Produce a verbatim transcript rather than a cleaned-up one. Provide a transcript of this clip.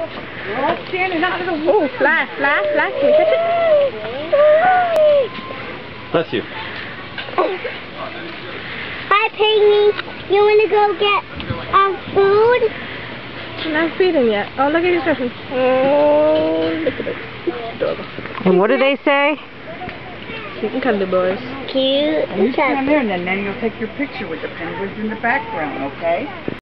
We're all standing out of the Oh, fly, fly, fly. Can you catch it? Bless you. Hi, Piggy. You want to go get um food? I'm not feeding yet. Oh, look at you surfing. Oh, look at it. Adorable. And what do they say? Cute and cuddly boys. Cute. And you stand there, and then, then you'll take your picture with the penguins in the background, okay?